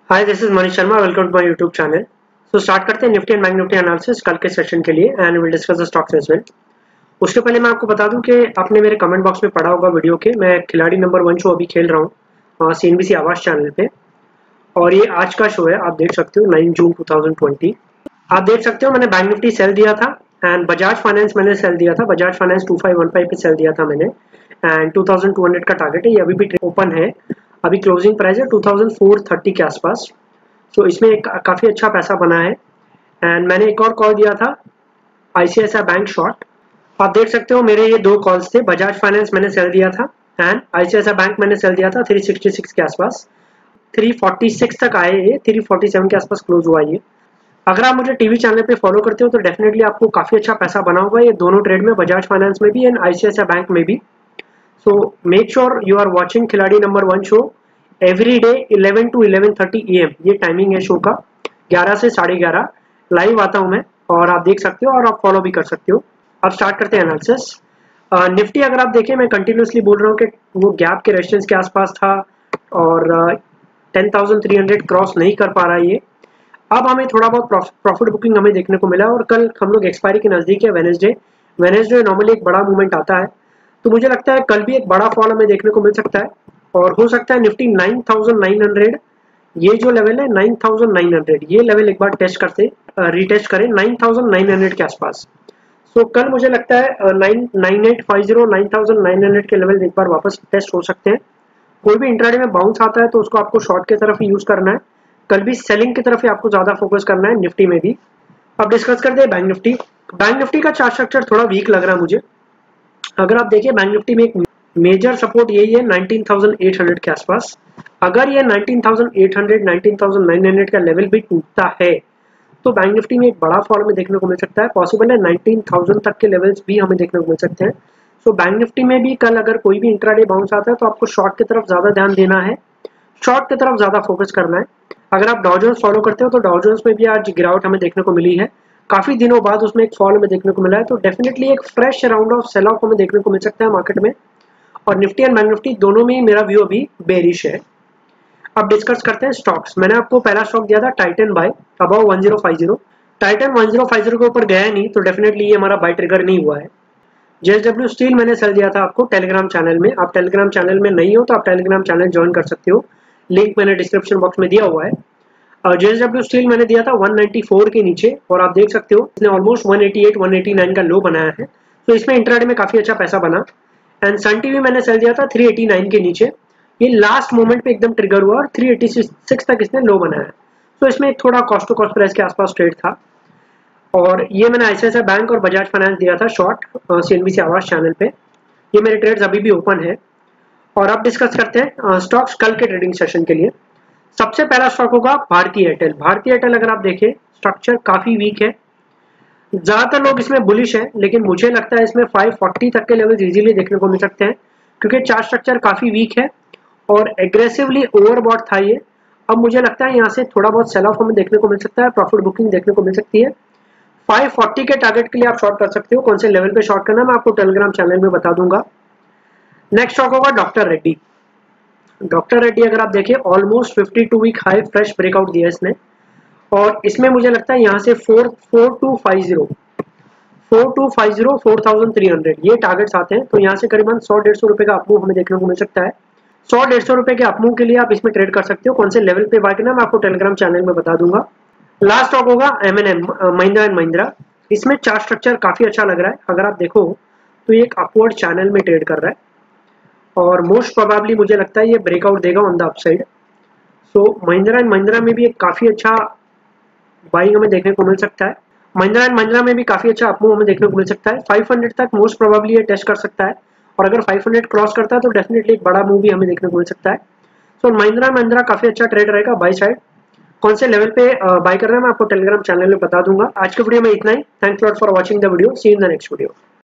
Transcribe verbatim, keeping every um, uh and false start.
Hi, this is Manish Sharma. Welcome to my YouTube channel. So start करते हैं Nifty and bank Nifty analysis कल के session के लिए and will discuss the stocks as well. उसके पहले मैं आपको बता दूं कि आपने मेरे कमेंट बॉक्स में पढ़ा होगा वीडियो के, मैं खिलाड़ी नंबर वन शो अभी खेल रहा हूँ सीएनबीसी आवाज चैनल पे, और ये आज का शो है। आप देख सकते हो nine June two thousand twenty. आप देख सकते हो मैंने बैंक निफ्टी सेल दिया था एंड बजाज फाइनेंस मैंने सेल दिया था। Bajaj finance two five one five पे सेल दिया था मैंने and two thousand two hundred का टारगेट है। ये अभी भी ओपन है, अभी क्लोजिंग प्राइस है टू थाउजेंड फोर थर्टी के आसपास। तो इसमें एक काफ़ी अच्छा पैसा बना है। एंड मैंने एक और कॉल दिया था आईसीआईसीआई बैंक शॉर्ट। आप देख सकते हो मेरे ये दो कॉल्स थे। बजाज फाइनेंस मैंने सेल दिया था एंड आईसीआईसीआई बैंक मैंने सेल दिया था थ्री सिक्सटी सिक्स के आसपास। थ्री फोर्टी सिक्स तक आए, ये थ्री फोर्टी सेवन के आसपास क्लोज हुआ ये। अगर आप मुझे टीवी चैनल पे फॉलो करते हो तो डेफिनेटली आपको काफ़ी अच्छा पैसा बना होगा ये दोनों ट्रेड में, बजाज फाइनेंस में भी एंड आईसीआईसीआई बैंक में भी। So make sure you are watching Khiladi number one show every day eleven to eleven thirty A M, ये टाइमिंग है शो का। ग्यारह से साढ़े ग्यारह लाइव आता हूं मैं, और आप देख सकते हो और आप फॉलो भी कर सकते हो। अब स्टार्ट करते हैं एनालिसिस। निफ्टी अगर आप देखें, मैं कंटिन्यूसली बोल रहा हूँ कि वो गैप के रेजिस्टेंस के आसपास था और ten thousand three hundred cross नहीं कर पा रहा है ये। अब हमें थोड़ा बहुत प्रॉफिट बुकिंग हमें देखने को मिला, और कल हम लोग एक्सपायरी के नजदीक है वेडनेसडे। वेडनेसडे नॉर्मली एक बड़ा मूवमेंट आता है, तो मुझे लगता है कल भी एक बड़ा फॉल हमें देखने को मिल सकता है। और हो सकता है Nifty nine thousand nine hundred, ये जो लेवल है नाइन थाउजेंड नाइन हंड्रेड, ये लेवल एक बार टेस्ट करते रीटेस्ट करें नाइन थाउजेंड नाइन हंड्रेड के आसपास। सो so, कल मुझे लगता है nine nine eight five zero nine thousand nine hundred के लेवल एक बार वापस टेस्ट हो सकते हैं। कोई भी इंट्राडे में बाउंस आता है तो उसको आपको शॉर्ट की तरफ ही यूज करना है। कल भी सेलिंग की तरफ ही आपको ज्यादा फोकस करना है निफ्टी में भी। अब डिस्कस करते हैं बैंक निफ्टी। बैंक निफ्टी का चार्ट स्ट्रक्चर थोड़ा वीक लग रहा है मुझे। अगर आप देखिए बैंक निफ्टी में एक मेजर सपोर्ट यही है नाइनटीन थाउजेंड एट हंड्रेड के आसपास। अगर ये nineteen thousand eight hundred nineteen thousand nine hundred का लेवल भी टूटता है तो बैंक निफ्टी में एक बड़ा फॉल हमें देखने को मिल सकता है। पॉसिबल है नाइनटीन थाउजेंड तक के लेवल्स भी हमें देखने को मिल सकते हैं। सो बैंक निफ्टी में भी कल अगर कोई भी इंट्राडे बाउंस आता है तो आपको शॉर्ट की तरफ ज्यादा ध्यान देना है, शॉर्ट की तरफ ज्यादा फोकस करना है। अगर आप डाउ जोन्स फॉलो करते हो तो डाउ जोन्स में भी आज गिरावट हमें देखने को मिली है, काफी दिनों बाद उसमें एक फॉल हमें देखने को मिला है। तो डेफिनेटली एक fresh round of sell off हमें देखने को मिल सकता है मार्केट में। और निफ्टी एंड बैंक निफ्टी दोनों में ही मेरा व्यू अभी बेरिश है। अब डिस्कस करते हैं स्टॉक्स। मैंने आपको पहला स्टॉक दिया था Titan buy about one zero five zero. Titan one zero five zero के ऊपर गया नहीं तो डेफिनेटली ये हमारा बाय ट्रिगर नहीं हुआ है। जेएसडब्ल्यू स्टील मैंने सेल दिया था आपको टेलीग्राम चैनल में। आप टेलीग्राम चैनल में नहीं हो तो आप टेलीग्राम चैनल ज्वाइन कर सकते हो, लिंक मैंने डिस्क्रिप्शन बॉक्स में दिया हुआ है। और जेएसडब्ल्यू स्टील मैंने दिया था वन नाइंटी फोर के नीचे, और आप देख सकते हो इसने almost one eighty eight one eighty nine का लो बनाया है। तो इसमें इंट्राडे में काफी अच्छा पैसा बना। एंड सन टीवी मैंने सेल दिया था थ्री एटी नाइन के नीचे, ये लास्ट मोमेंट पे एकदम ट्रिगर हुआ और थ्री एटी सिक्स तक इसने लो बनाया। तो इसमें एक थोड़ा कॉस्ट टू कॉस्ट प्राइस के आसपास ट्रेड था। और ये मैंने आईसीआईसीआई बैंक और बजाज फाइनेंस दिया था शॉर्ट सीएनबीसी आवाज चैनल पे। ये मेरे ट्रेड्स अभी भी ओपन है। और अब डिस्कस करते हैं स्टॉक्स कल के ट्रेडिंग सेशन के लिए। सबसे पहला स्टॉक होगा भारतीय एयरटेल। भारतीय एयरटेल अगर आप देखें स्ट्रक्चर काफी वीक है, ज्यादातर लोग इसमें बुलिश है, लेकिन मुझे लगता है इसमें फाइव फोर्टी तक के लेवल इजीली देखने को मिल सकते हैं, क्योंकि चार्ट स्ट्रक्चर काफी वीक है और एग्रेसिवली ओवरबॉट था ये। अब मुझे लगता है यहाँ से थोड़ा बहुत सेल ऑफ हमें देखने को मिल सकता है, प्रॉफिट बुकिंग देखने को मिल सकती है। फाइव फोर्टी के टारगेट के लिए आप शॉर्ट कर सकते हो। कौन से लेवल पे शॉर्ट करना है मैं आपको टेलीग्राम चैनल में बता दूंगा। नेक्स्ट स्टॉक होगा डॉक्टर रेड्डी। डॉक्टर रेड्डी अगर आप देखें almost fifty two week high fresh breakout दिया इसने, और इसमें मुझे लगता है यहाँ से four four two five zero four two five zero four thousand three hundred ये टारगेट्स आते हैं। तो यहाँ से करीबन सौ डेढ़ सौ रुपए का अपमूव हमें देखने को मिल सकता है। सौ डेढ़ सौ रुपए के अपमूव के लिए आप इसमें ट्रेड कर सकते हो। कौन से लेवल पे बाय करना मैं आपको टेलीग्राम चैनल में बता दूंगा। लास्ट स्टॉक होगा M N M Mahindra and Mahindra. इसमें चार्ट स्ट्रक्चर काफी अच्छा लग रहा है। अगर आप देखो तो ये एक अपवर्ड चैनल में ट्रेड कर रहा है और मोस्ट प्रोबेबली मुझे लगता है ये ब्रेकआउट देगा on the upside. So Mahindra and Mahindra में भी एक काफी अच्छा बाइंग हमें देखने को मिल सकता है। महिंद्रा एंड महिंद्रा में भी काफी अच्छा अपमूव हमें देखने को मिल सकता है। फाइव हंड्रेड तक मोस्ट प्रोबेबली ये टेस्ट कर सकता है, और अगर फाइव हंड्रेड क्रॉस करता है तो डेफिनेटली एक बड़ा मूव भी हमें देखने को मिल सकता है। सो so, महिंद्रा महिंद्रा काफी अच्छा ट्रेड रहेगा बाई साइड। कौन से लेवल पे बाय करना है मैं आपको टेलीग्राम चैनल में बता दूंगा। आज के वीडियो में इतना ही। Thanks lot for watching the video. See in the next video.